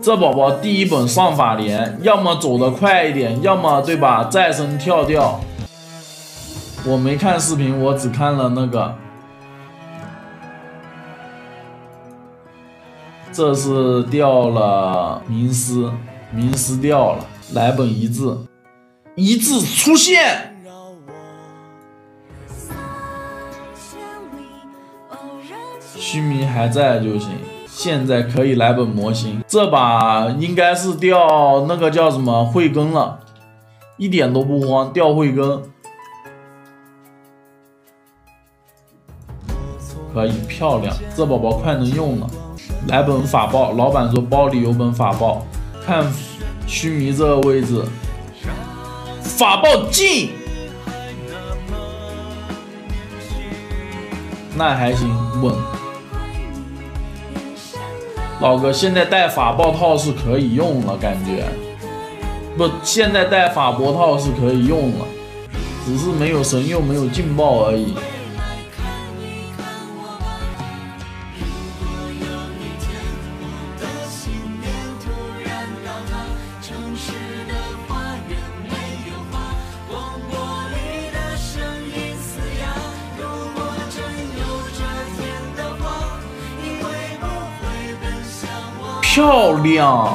这宝宝第一本上法连，要么走得快一点，要么对吧？再生跳掉。我没看视频，我只看了那个。这是掉了冥思，冥思掉了，来本一致，一致出现。须弥还在就行。现在可以来本模型，这把应该是掉那个叫什么慧根了，一点都不慌，掉慧根，可以漂亮，这宝宝快能用了。来本法爆，老板说包里有本法爆，看须弥这个位置，法爆进，那还行，稳。老哥，现在带法爆套是可以用了，感觉不，现在带法博套是可以用了，只是没有神又没有劲爆而已。漂亮！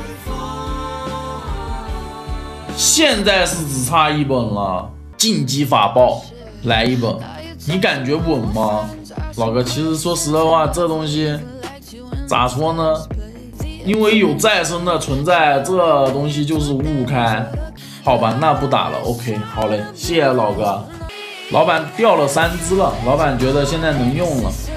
现在是只差一本了，晋级法爆来一本，你感觉稳吗？老哥，其实说实在话，这东西咋说呢？因为有再生的存在，这东西就是误开。好吧，那不打了。OK， 好嘞，谢谢老哥。老板掉了3只了，老板觉得现在能用了。